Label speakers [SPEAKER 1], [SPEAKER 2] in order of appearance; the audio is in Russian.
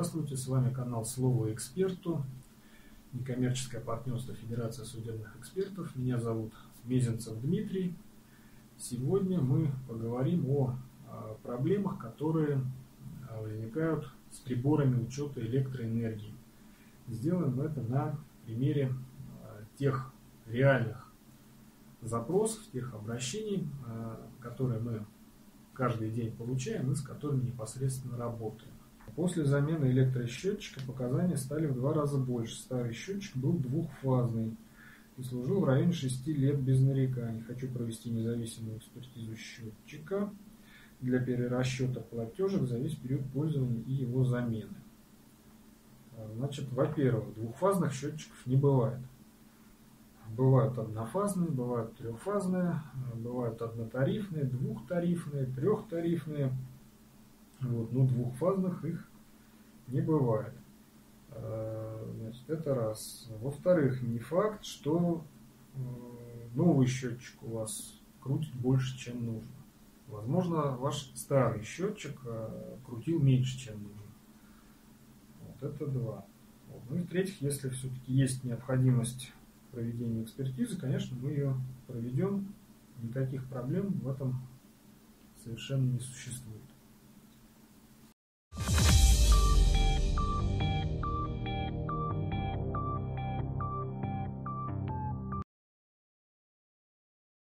[SPEAKER 1] Здравствуйте, с вами канал Слово эксперту, некоммерческое партнерство Федерации судебных экспертов. Меня зовут Мезенцев Дмитрий. Сегодня мы поговорим о проблемах, которые возникают с приборами учета электроэнергии. Сделаем это на примере тех реальных запросов, тех обращений, которые мы каждый день получаем и с которыми непосредственно работаем. После замены электросчетчика показания стали в 2 раза больше. Старый счетчик был двухфазный и служил в районе 6 лет без нареканий. Хочу провести независимую экспертизу счетчика для перерасчета платежек за весь период пользования и его замены. Значит, во-первых, двухфазных счетчиков не бывает. Бывают однофазные, бывают трехфазные, бывают однотарифные, двухтарифные, трехтарифные. Вот, но двухфазных их не бывает. Значит, это раз. Во-вторых, не факт, что новый счетчик у вас крутит больше, чем нужно. Возможно, ваш старый счетчик крутил меньше, чем нужно. Вот это два. Вот. Ну и в-третьих, если все-таки есть необходимость проведения экспертизы, конечно, мы ее проведем. Никаких проблем в этом совершенно не существует.